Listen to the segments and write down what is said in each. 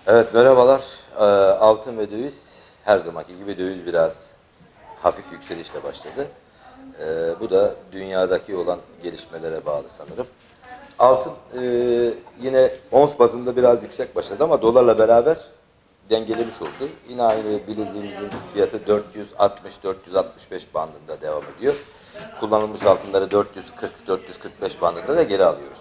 Evet, merhabalar. Altın ve döviz her zamanki gibi döviz biraz hafif yükselişle başladı. Bu da dünyadaki olan gelişmelere bağlı sanırım. Altın yine ons bazında biraz yüksek başladı ama dolarla beraber dengelemiş oldu. Yine aynı bileziğimizin fiyatı 460-465 bandında devam ediyor. Kullanılmış altınları 440-445 bandında da geri alıyoruz.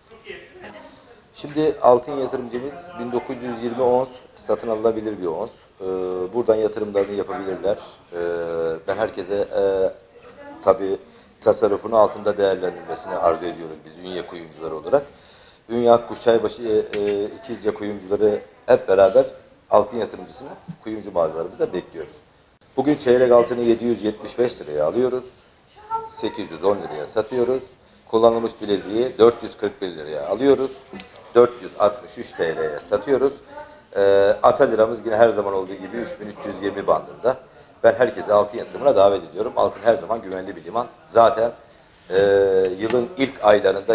Şimdi altın yatırımcımız 1920 ons satın alınabilir bir ons. Buradan yatırımlarını yapabilirler. Ben herkese tabii tasarrufunu altında değerlendirmesini arzu ediyoruz biz Ünye kuyumcuları olarak. Ünye Akkuş Çaybaşı İkizce kuyumcuları hep beraber altın yatırımcısını kuyumcu mağazalarımıza bekliyoruz. Bugün çeyrek altını 775 liraya alıyoruz. 810 liraya satıyoruz. Kullanılmış bileziği 441 liraya alıyoruz. 463 TL'ye satıyoruz. Ata liramız yine her zaman olduğu gibi 3320 bandında. Ben herkese altın yatırımına davet ediyorum. Altın her zaman güvenli bir liman. Zaten yılın ilk aylarında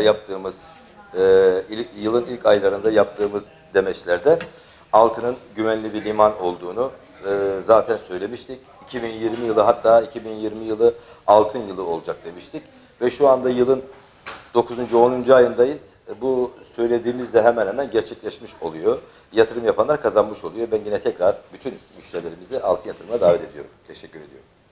yaptığımız demeçlerde altının güvenli bir liman olduğunu zaten söylemiştik. 2020 yılı, hatta 2020 yılı altın yılı olacak demiştik. Ve şu anda yılın 9. 10. ayındayız. Bu söylediğimiz de hemen hemen gerçekleşmiş oluyor. Yatırım yapanlar kazanmış oluyor. Ben yine tekrar bütün müşterilerimizi altın yatırımına davet ediyorum. Teşekkür ediyorum.